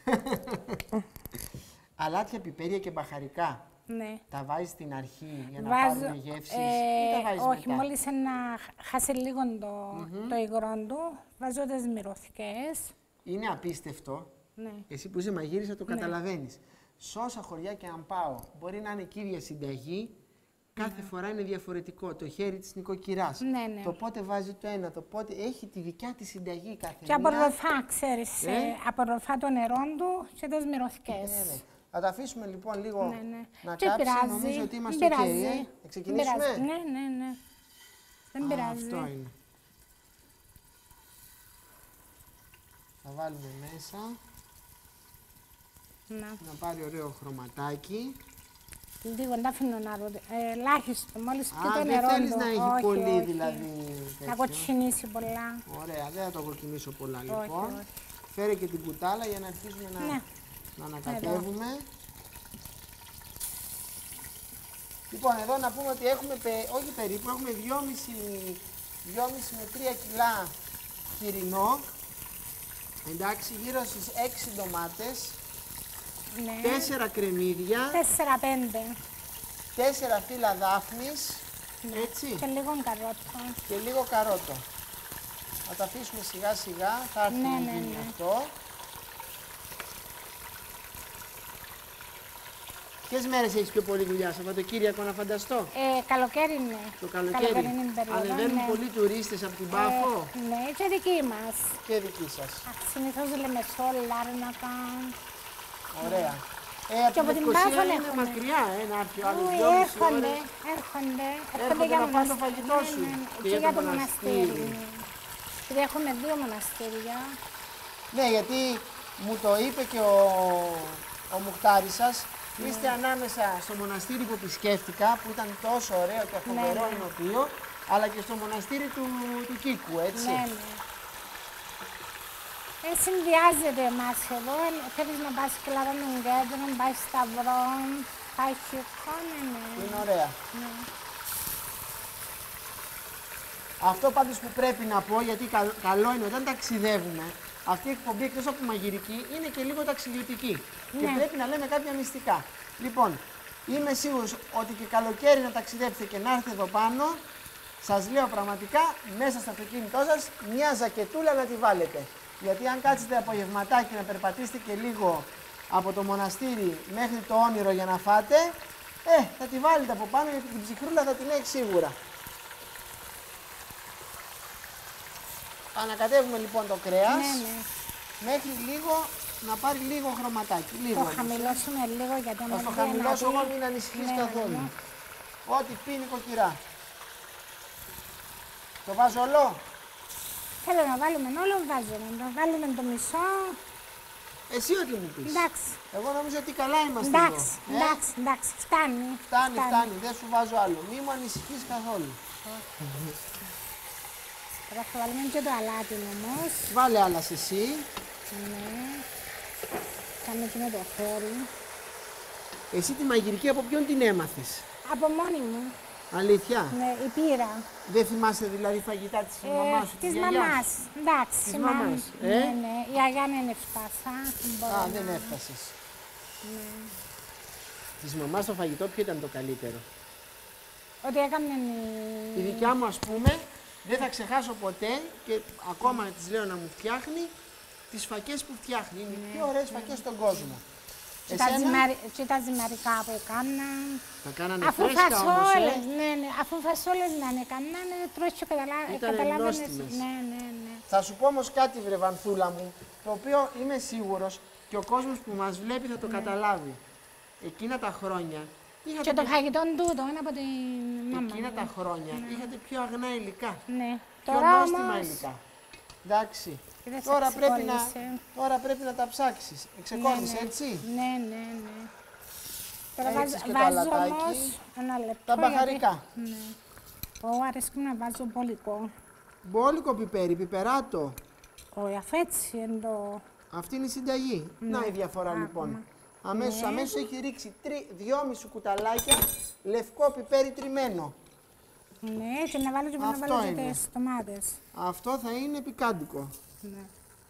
Αλάτια, πιπέρια και μπαχαρικά. Ναι. Τα βάζεις στην αρχή για να Βάζω, πάρουν γεύσεις ε, ή τα βάζεις όχι, μετά? μόλις να χάσει λίγο το, το υγρό του, βάζω τις μυρωθικές. Είναι απίστευτο. Ναι. Εσύ που είσαι μαγείρισα το καταλαβαίνεις. Σε όσα χωριά και αν πάω, μπορεί να είναι κύρια συνταγή, κάθε φορά είναι διαφορετικό. Το χέρι της νοικοκυράς. Ναι, ναι. Το πότε βάζει το ένα, το πότε έχει τη δικιά της συνταγή κάθε Και μία. απορροφά, ξέρεις, Ε? ε, απορροφά το νερό του και τις μυρωθικές. Ναι, ναι. Θα τα αφήσουμε λοιπόν λίγο Ναι, ναι. να Και κάψει. πειράζει, Νομίζω ότι δεν είμαστε ok, πειράζει. ε. Δεν Θα ξεκινήσουμε. πειράζει. Ναι, ναι, ναι. Δεν Α, πειράζει. αυτό είναι. Θα βάλουμε μέσα, Να. να πάρει ωραίο χρωματάκι. Λίγο να αφήνω να ρωτήσω. Ε, ελάχιστο, μόλις και Α, το δεν νερό θέλεις του. να έχει Όχι, πολύ όχι. δηλαδή Να τέτοιο. κοτσινίσει πολλά. Ωραία, δεν θα το κοκκινήσω πολλά Όχι, λοιπόν. όχι. Φέρε και την κουτάλα για να αρχίσουμε να, Ναι. να ανακατεύουμε. Λοιπόν, εδώ να πούμε ότι έχουμε, πε- όχι περίπου, έχουμε δυόμισι με τρία κιλά χοιρινό. Εντάξει, γύρω στις έξι ντομάτες, Ναι. τέσσερα κρεμμύδια, Τέσσερα, πέντε. τέσσερα φύλλα δάφνης, έτσι, Και λίγο καρότο. και λίγο καρότο. Θα τα αφήσουμε σιγά σιγά, θα έρθει Ναι, να ναι, γίνει ναι. αυτό. Ποιες μέρες έχεις πιο πολύ δουλειά, Σαββατοκύριακο να φανταστώ? Ε, καλοκαίρι είναι. Το καλοκαίρι. είναι η περίοδο, Ανεβαίνουν ναι. πολλοί τουρίστες από την Πάφο Ε, ναι, και δική μας. και δική σας. Συνήθως Λεμεσό, Λάρνακα. Ωραία. Ε, από Και την από την Λευκοσία Πάφο είναι έχουμε. μακριά, ε, να έρθει ο άλλος Ου, δυόμιση έρχονται, ώρες. έρχονται, Έρχονται για να φάνε το μοναστήρι. φαγητό σου. Ναι, ναι, Και και για για το το μοναστήρι. μοναστήρι. ναι. Γιατί έχουμε δύο μοναστήρια. Ναι, γιατί μου το είπε και ο, ο Μουχτάρης σας Είστε ανάμεσα στο μοναστήρι που επισκέφτηκα, που ήταν τόσο ωραίο και φοβερό Ναι, ναι. νοτίο, αλλά και στο μοναστήρι του, του Κίκου, έτσι. Ναι, ναι. Ε, συνδυάζεται εμάς εδώ. Θέλεις να πας Κλαρώνων Κέντρων, πάει Σταυρών, πάει Χιουκό, ναι, ναι. Είναι ωραία. Ναι. Αυτό πάντως που πρέπει να πω, γιατί κα- καλό είναι όταν ταξιδεύουμε, αυτή η εκπομπή εκτός από μαγειρική είναι και λίγο ταξιδιωτική. Και Ναι. πρέπει να λέμε κάποια μυστικά. Λοιπόν, είμαι σίγουρος ότι και καλοκαίρι να ταξιδέψετε και να έρθετε εδώ πάνω, σας λέω πραγματικά, μέσα στο αυτοκίνητό σας, μια ζακετούλα να τη βάλετε. Γιατί αν κάτσετε απογευματάκι να περπατήσετε και λίγο από το μοναστήρι μέχρι το Όνειρο για να φάτε, ε, θα τη βάλετε από πάνω γιατί την ψυχρούλα θα την έχει σίγουρα. Ανακατεύουμε λοιπόν το κρέας, Ναι, ναι. μέχρι λίγο να πάρει λίγο χρωματάκι. Λίγο. Το χαμηλώσουμε λίγο γιατί Θα άμα το βγει χαμηλώσω ένα εγώ, δι- μην ανησυχείς Ναι, καθόλου. ναι. Ό,τι πίνει κοκκυρά. Το βάζω όλο. Θέλω να βάλουμε όλο, βάζουμε. Να βάλουμε το μισό. Εσύ ό,τι μου πεις. Εντάξει. Εγώ νομίζω ότι καλά είμαστε Εντάξει, εδώ. Ε, εντάξει, εντάξει. Φτάνει. Φτάνει, φτάνει. Δεν σου βάζω άλλο. Μη μου ανησυχείς καθόλου. Τώρα θα βάλουμε και το αλάτι όμως. Βάλε άλλα εσύ. Ναι. Κάμε και με το χέρι. Εσύ τη μαγειρική από ποιον την έμαθες. Από μόνη μου. Αλήθεια. Ναι, η πύρα. Δεν θυμάσαι δηλαδή φαγητά της Ε, μαμάς σου, της γιαγιάς μαμάς. σου? Εντάξει. Της η μαμά- μαμάς, ε? Ναι, ναι. Η αγιά δεν έφτασα. Μπορώ Α, να- δεν έφτασες. Της μαμάς το φαγητό ποιο ήταν το καλύτερο. Ότι έκανε Η δικιά μου ας πούμε δεν θα ξεχάσω ποτέ και ακόμα να της λέω να μου φτιάχνει τις φακές που φτιάχνει. Είναι οι πιο ωραίες φακές στον κόσμο. και τα Εσένα ζυμαρι- και τα ζυμαρικά που έκανα. τα κάνανε Αφού φρέσκα όμως, φασόλες, ε. ναι, ναι, αφού φασόλες να είναι έκαναν, τρως και καταλα- Ήτανε καταλάβαινες. νόστιμες. Ναι, ναι, ναι. Θα σου πω όμως κάτι βρε Βανθούλα μου, το οποίο είμαι σίγουρος και ο κόσμος που μας βλέπει θα το καταλάβει. Εκείνα τα χρόνια είχατε, Και το πιο- φαγητό τούτο είναι από την μάμα. εκείνα μου. τα χρόνια είχατε πιο αγνά υλικά. Ναι. Πιο Τώρα νόστιμα όμως, υλικά. Εντάξει. Και δεν σε Τώρα πρέπει, να, ξεκόλλησε. τώρα πρέπει να τα ψάξεις. Εξεκόλλησε, ναι, ναι. έτσι. Ναι, ναι, ναι. Τώρα Έριξες βάζω, και το βάζω αλατάκι. όμως ένα λεπτό. Τα γιατί- μπαχαρικά. Ναι. Εγώ αρέσκει να βάζω πολικό. Μπόλικο πιπέρι, πιπεράτο. Όχι, αφού έτσι είναι το... Αυτή είναι η συνταγή. Να η διαφορά Άκουμα. λοιπόν. Αμέσως, Ναι. αμέσως έχει ρίξει τρι, δυόμιση κουταλάκια λευκό πιπέρι τριμμένο. Ναι, και να βάλω και να Αυτό βάλω και είναι. τις ντομάτες. Αυτό θα είναι πικάντικο. Ναι.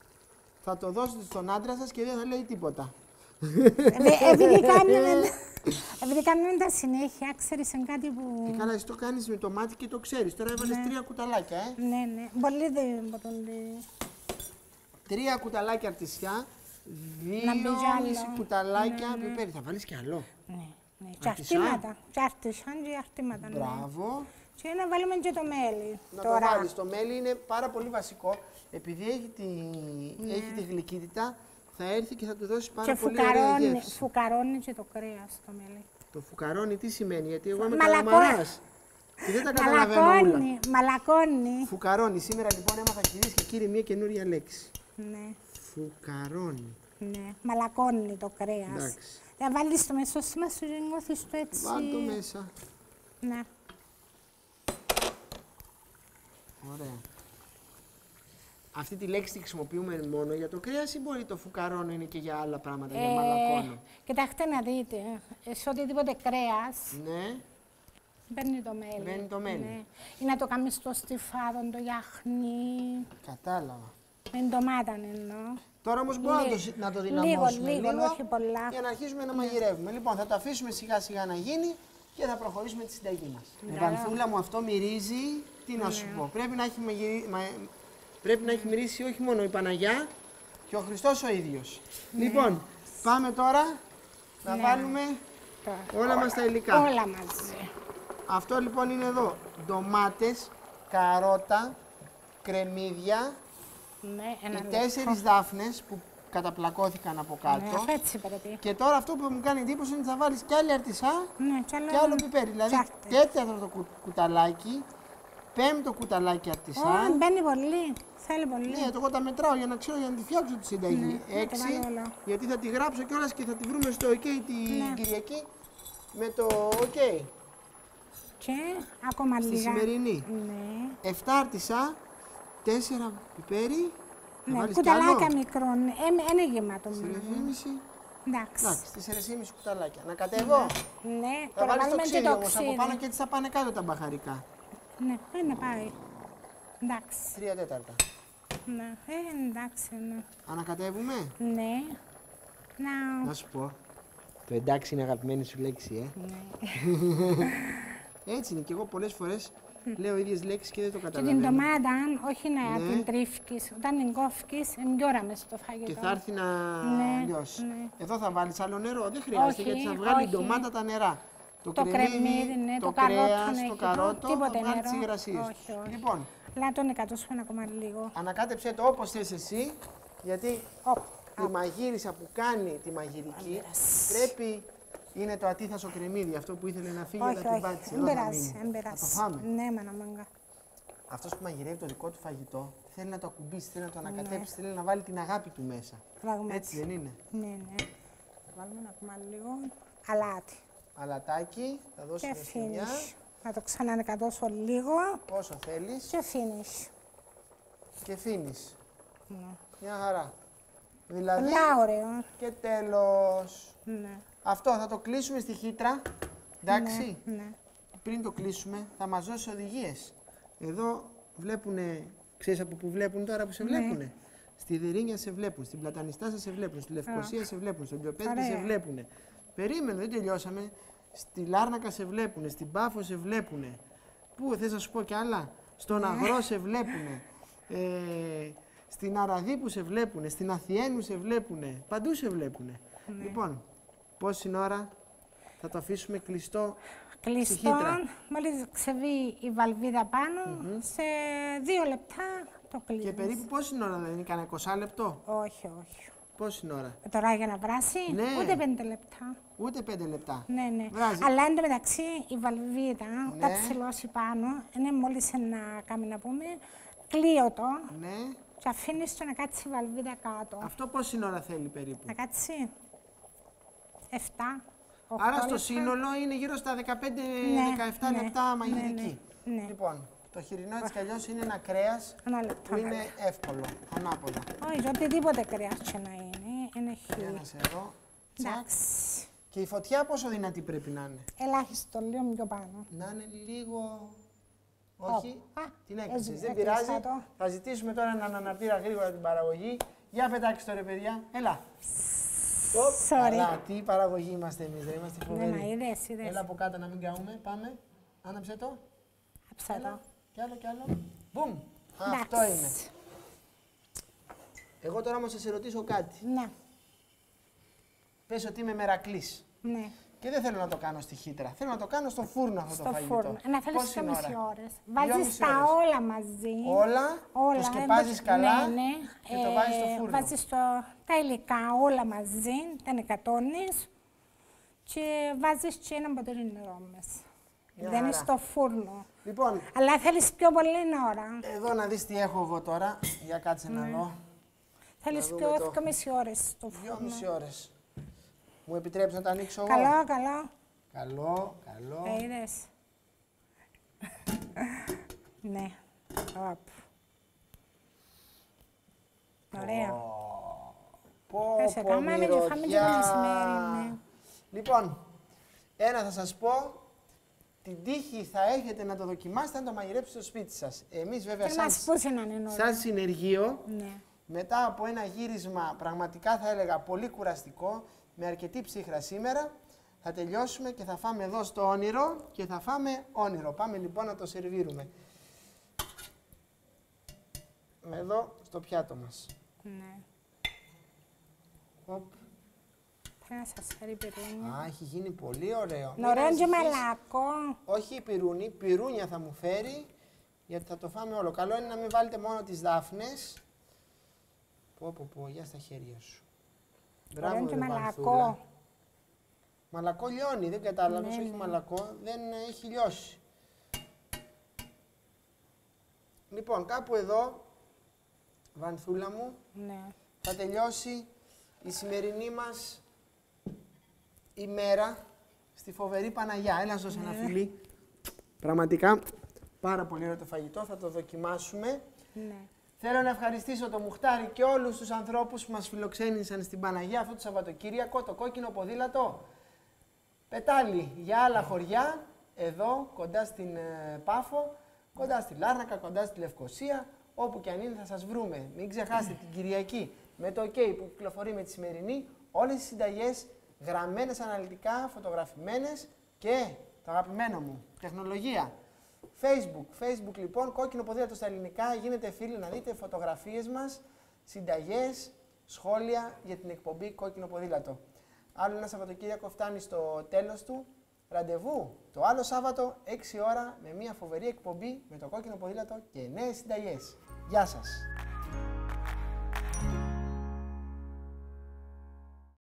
Θα το δώσετε στον άντρα σας και δεν θα λέει τίποτα. Ε, επειδή κάνουμε, επειδή κάνουμε τα συνέχεια, ξέρεις, είναι κάτι που... Και καλά, εσύ το κάνεις με το μάτι και το ξέρεις. Τώρα έβαλες τρία κουταλάκια, ε. Ναι, ναι. Πολύ δεν πολύ. Τρία κουταλάκια αρτισιά, Να μπει κι δυόμιση άλλο. κουταλάκια πιπέρι. Θα βάλεις και άλλο. Ναι, ναι. Και Αρτισάν. αρτήματα. Και αρτισάν και αρτήματα, ναι. Μπράβο. Και να βάλουμε και το μέλι. Να τώρα. το βάλεις. Το μέλι είναι πάρα πολύ βασικό. Επειδή έχει τη, Ναι. έχει τη γλυκύτητα, θα έρθει και θα του δώσει πάρα Και πολύ ωραία φουκαρώνει, γεύση. φουκαρώνει και το κρέας το μέλι. Το φουκαρώνει τι σημαίνει, γιατί εγώ είμαι Μαλακό- καλαμαράς. Και δεν τα καταλαβαίνω όλα. Μαλακώνει, μαλακώνει. Φουκαρώνει. Σήμερα λοιπόν έμαθα κυρίες και κύριοι μια καινούρια λέξη. Ναι, Φουκαρώνει. ναι. Μαλακώνει το κρέας. Εντάξει. Θα βάλεις το μεσόσημα σου και νιώθεις το έτσι. Βάλ' το μέσα. Ναι. Ωραία. Αυτή τη λέξη τη χρησιμοποιούμε μόνο για το κρέας ή μπορεί το φουκαρώνω είναι και για άλλα πράγματα, για μαλακώνω. Κοιτάξτε να δείτε, ε, σε οτιδήποτε κρέας Ναι. παίρνει το μέλι. Μπαίνει το μέλι. Ναι. Ή να το κάνεις στο στιφάδο, το γιαχνί, Κατάλαβα. με ντομάτα εννοώ. Τώρα όμως μπορούμε να το, Λίγο. συ- να το Λίγο, δυναμώσουμε λίγο, όχι πολλά. για να αρχίσουμε να μαγειρεύουμε. Λοιπόν, θα το αφήσουμε σιγά σιγά να γίνει και θα προχωρήσουμε τη συνταγή μας. Ναι. Βανθούλα μου, αυτό μυρίζει, τι να σου πω. Πρέπει να έχει, μαγειρι... μα... Πρέπει να έχει μυρίσει όχι μόνο η Παναγιά και ο Χριστός ο ίδιος. Λοιπόν, πάμε τώρα να Ναι. βάλουμε Τώρα. όλα μας τα υλικά. Όλα μαζί. Αυτό λοιπόν είναι εδώ. Ντομάτες, καρότα, κρεμμύδια, Ναι, ένα οι λεπτό. τέσσερις δάφνες που καταπλακώθηκαν από Ναι, κάτω. αφού έτσι πρέπει. Και τώρα αυτό που μου κάνει εντύπωση είναι ότι θα βάλεις κι άλλη αρτισά Ναι, κι άλλο, και άλλο πιπέρι. Δηλαδή τσάρτε. τέταρτο κου- κουταλάκι, πέμπτο κουταλάκι αρτισά, Ω, μπαίνει πολύ. Θέλει πολύ. Ναι, το εγώ τα μετράω για να ξέρω για να τη φτιάξω τη συνταγή. Ναι, έξι, το βάλω όλα. γιατί θα τη γράψω κιόλας και θα τη βρούμε στο OK την Ναι. Κυριακή με το OK. Και ακόμα Στη λίγα. σημερινή. Ναι. εφτά άρτισα, τέσσερα πιπέρι. Θα Ναι, βάλεις κι άλλο. κουταλάκια μικρό. Είναι γεμάτο τέσσερα μόνο. και μισή. Εντάξει. Εντάξει, τέσσερα και μισή κουταλάκια. Να κατεβώ. Ναι, Θα τώρα βάλεις το βάλουμε και ξύδι το όμως από ξύδι. πάνω και έτσι θα πάνε κάτω τα μπαχαρικά. Ναι, είναι πάει. Εντάξει. Τρία τέταρτα. Ναι, ε, εντάξει, ναι. Ανακατεύουμε. Ναι. Να, Να σου πω. Το εντάξει είναι αγαπημένη σου λέξη, ε. ναι. Έτσι είναι και εγώ πολλές φορές λέω ίδιες λέξεις και δεν το Και την καταλαβαίνω. ντομάτα, όχι να Ναι. την τρίφκεις, όταν την κόφκεις, είναι πιο ώρα μες στο φαγητό. Και θα έρθει να Ναι, λιώσει. ναι. Εδώ θα βάλεις άλλο νερό. Δεν χρειάζεται Όχι, γιατί θα βγάλει η όχι. ντομάτα τα νερά. Το, Το κρεμμύδι, ναι, το, το καρότο κρέας, έχει το το- καρότο, τίποτε θα βγάλει νερό. τις υγρασίες. Όχι, όχι. Λοιπόν, Αλλά τον εκατόσφαινα ακόμα λίγο. ανακάτεψέ το όπως θες εσύ, γιατί Οπ. η μαγείρισα που κάνει τη μαγειρική πρέπει, είναι το ατίθασο κρεμμύδι, αυτό που ήθελε να φύγει Όχι, αλλά την όχι, πάτησε. δεν Εδώ θα περάσει, μείνει. δεν Θα το περάσει. φάμε. Ναι, μάνα μάγκα. Αυτός που μαγειρεύει το δικό του φαγητό θέλει να το ακουμπήσει, θέλει να το Ναι. ανακατέψει, θέλει να βάλει την αγάπη του μέσα. Πράγματι. Έτσι δεν είναι. Ναι, ναι. Βάλουμε ακόμα λίγο αλάτι. Αλατάκι, θα δώσουμε Και στη μια, finish. Να το ξανανεκατώσω λίγο όσο θέλεις και finish. και φίνεις. Ναι. Μια χαρά. Δηλαδή Πολλά ωραίο. και τέλος. Ναι, Αυτό θα το κλείσουμε στη χύτρα, εντάξει. ναι. Πριν το κλείσουμε θα μας δώσει οδηγίες. Εδώ βλέπουνε, ξέρεις από πού βλέπουν τώρα που σε βλέπουνε. Στη Δερίνια σε βλέπουν, στην Πλατανιστάσα σε βλέπουν, στη Λευκοσία σε βλέπουν, στον Πιοπέδη σε Ωραία. βλέπουνε. Περίμενε, δεν τελειώσαμε. Στη Λάρνακα σε βλέπουνε, στην Πάφο σε βλέπουνε. Πού θες να σου πω κι άλλα. Στον Αγρό σε βλέπουνε. Ε, στην Αραδίπου σε βλέπουνε, στην Αθιένου σε βλέπουνε. Παντού σε βλέπουνε. Λοιπόν, πόση ώρα θα το αφήσουμε κλειστό. Κλειστό, χύτρα. μόλις ξεβεί η βαλβίδα πάνω, σε δύο λεπτά το κλείνεις. Και περίπου πόση ώρα δεν είναι, κανένα είκοσι λεπτό. Όχι, όχι. Πόση ώρα. Ε, Τώρα για να βράσει, Ναι. ούτε πέντε λεπτά. Ούτε πέντε λεπτά. Ναι, ναι. Βράζει. Αλλά εν τω μεταξύ η βαλβίδα, Ναι. όταν ψηλώσει πάνω, είναι μόλις να κάνει να πούμε, κλείω το Ναι. και αφήνεις το να κάτσει η βαλβίδα κάτω. Αυτό πόση ώρα θέλει περίπου. Να κάτσει εφτά, οκτώ Άρα στο λεπτά. σύνολο είναι γύρω στα δεκαπέντε Ναι, δεκαεπτά ναι, λεπτά ναι, μαγειρική. ναι, ναι. Λοιπόν, το χοιρινό έτσι κι αλλιώς είναι ένα κρέας Ένα λεπτό. που είναι εύκολο, ανάποδα. Όχι, οτιδήποτε κρέας και να είναι, είναι Για χι. να σε δω. Τσακ. Εντάξει. Και η φωτιά πόσο δυνατή πρέπει να είναι. Ελάχιστο, λίγο πιο πάνω. Να είναι λίγο... Όχι, Α, την έκρησες. έτσι, Δεν έκλεισα πειράζει. το. Θα ζητήσουμε τώρα έναν αναπτήρα γρήγορα την παραγωγή. Για πετάξτε το ρε παιδιά. Έλα. Οπ, Sorry. καλά, τι παραγωγή είμαστε εμείς, δεν είμαστε Ναι, μα φοβεροί. είδες, είδες. Έλα από κάτω να μην καούμε. Πάμε. Άναψε το. Άψα το. Κι άλλο, κι άλλο. Μπουμ. Α, Εντάξει. αυτό είναι. Εγώ τώρα όμως θα σε ρωτήσω κάτι. Ναι, Πες ότι είμαι μερακλής. ναι. Και δεν θέλω να το κάνω στη χύτρα. Θέλω να το κάνω στο φούρνο αυτό Στο το φαγητό. φούρνο. Να θέλεις Πόση και μισή ώρα? ώρες. Δυόμιση Βάζεις τα ώρες. όλα μαζί. Όλα, Όλα. το σκεπάζεις ε, καλά ναι, ναι. και το βάζεις στο Ε, φούρνο. Βάζεις το, τα υλικά όλα μαζί, τα εκατόνεις και βάζεις και ένα ποτήρι νερό μέσα. Μια Δεν είναι χαρά. στο φούρνο. Λοιπόν, Αλλά θέλεις πιο πολύ ώρα. εδώ να δεις τι έχω εγώ τώρα. Για κάτσε Ναι. να δω. Θέλεις δούμε πιο το. δύο μισή ώρες στο φούρνο. Δυόμιση ώρες. Μου επιτρέπεις να το ανοίξω εγώ. Καλό, καλό. Καλό, καλό. Ε, είδες. Ναι. Οπ. Ωραία. Πω, Θα σε πω, κάνουμε με τη φάμε και το μυρωδιά. μεσημέρι, ναι. Λοιπόν, ένα θα σας πω. Την τύχη θα έχετε να το δοκιμάσετε αν το μαγειρέψετε στο σπίτι σας. Εμείς βέβαια Και σαν, μας πούσε να είναι νωρί. σαν συνεργείο, Ναι. μετά από ένα γύρισμα πραγματικά θα έλεγα πολύ κουραστικό, με αρκετή ψύχρα σήμερα, θα τελειώσουμε και θα φάμε εδώ στο όνειρο και θα φάμε όνειρο. Πάμε λοιπόν να το σερβίρουμε. Εδώ στο πιάτο μας. Ναι. Οπ. Πρέπει να σας φέρει πυρούνια. Α, έχει γίνει πολύ ωραίο. Μην Ωραίο και ανησυχείς. μαλακό. Όχι πυρούνι, πυρούνια θα μου φέρει, γιατί θα το φάμε όλο. Καλό είναι να μην βάλετε μόνο τις δάφνες. Πω, πω, πω, για στα χέρια σου. Ωραίο και ρε, μαλακό. Βανθούλα. Μαλακό λιώνει, δεν κατάλαβες, Ναι, όχι ναι. μαλακό, δεν έχει λιώσει. Λοιπόν, κάπου εδώ Βανθούλα μου, Ναι. θα τελειώσει η σημερινή μας ημέρα στη φοβερή Παναγιά. Έλα, δώσε ένα φιλί. Πραγματικά πάρα πολύ ωραίο το φαγητό, θα το δοκιμάσουμε. Ναι. Θέλω να ευχαριστήσω το Μουχτάρι και όλους τους ανθρώπους που μας φιλοξένησαν στην Παναγιά αυτό το Σαββατοκύριακο, το κόκκινο ποδήλατο. Πετάλι για άλλα χωριά, εδώ κοντά στην ε, Πάφο, κοντά στη Λάρνακα, κοντά στη Λευκοσία, όπου και αν είναι θα σας βρούμε. Μην ξεχάσετε την Κυριακή με το OK που κυκλοφορεί με τη σημερινή, όλες τις συνταγές γραμμένες αναλυτικά, φωτογραφημένες και το αγαπημένο μου, τεχνολογία. Facebook, Facebook λοιπόν, κόκκινο ποδήλατο στα ελληνικά, γίνετε φίλοι να δείτε φωτογραφίες μας, συνταγές, σχόλια για την εκπομπή Κόκκινο Ποδήλατο. Άλλο ένα Σαββατοκύριακο φτάνει στο τέλος του. Ραντεβού το άλλο Σάββατο, έξι ώρα, με μια φοβερή εκπομπή με το Κόκκινο Ποδήλατο και νέες συνταγές. Γεια σας!